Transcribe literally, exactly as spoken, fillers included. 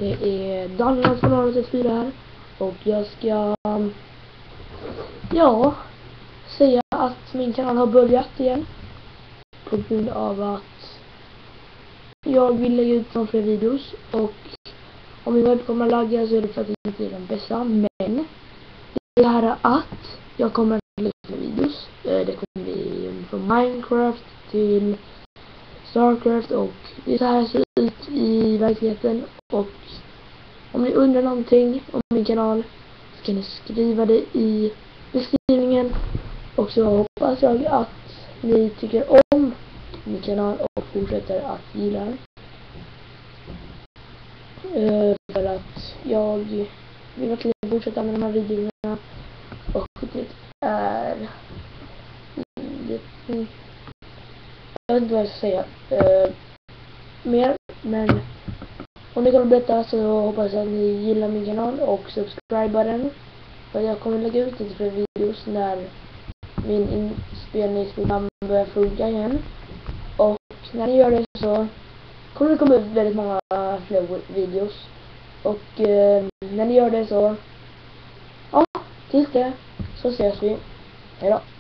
Det är Daniel från noll ett fyra här. Och jag ska Ja säga att min kanal har börjat igen. På grund av att jag vill lägga ut några fler videos. Och om min webb kommer att lagga så är det för att det inte är den bästa. Men det här är att jag kommer att lägga ut videos. Det kommer bli från Minecraft till Starcraft. Och det är så här ser ut i verkligheten. Och om ni undrar någonting om min kanal så kan ni skriva det i beskrivningen. Och så hoppas jag att ni tycker om min kanal och fortsätter att gilla den. Uh, för att jag vill verkligen fortsätta med de här videorna. Och det är det, jag vet inte vad jag ska säga uh, mer, men om ni kommer berätta så hoppas jag att ni gillar min kanal och subscribar den. För jag kommer lägga ut lite fler videos när min inspelningsprogram börjar funka igen. Och när ni gör det så kommer det komma ut väldigt många fler videos. Och eh, när ni gör det så ja, tills det så ses vi. Hejdå.